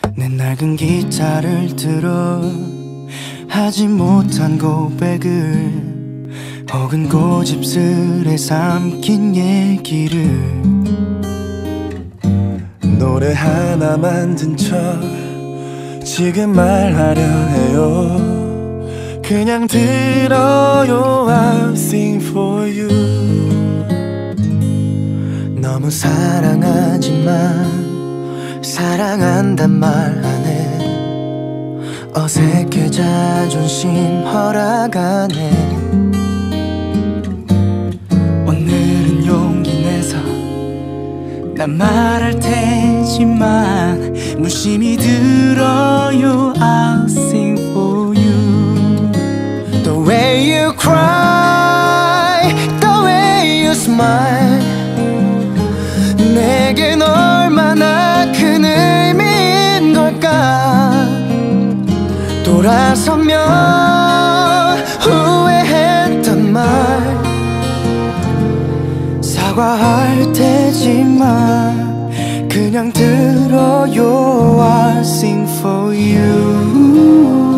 내 낡은 기타를 들어 하지 못한 고백을, 혹은 고집스레 삼킨 얘기를 노래 하나 만든 척 지금 말하려 해요. 그냥 들어요. I'll sing for you. 너무 사랑하지만 사랑한단 말 안 해. 어색해 자존심 허락 안 해. 오늘은 용기 내서 난 말할 테지만 무심히 들어요. I'll sing for you. The way you cry, the way you smile, 내겐 얼마나 큰 의미인 걸까. 돌아서면 후회했던 말 사과할 테지만 그냥 들어요. I'll sing for you.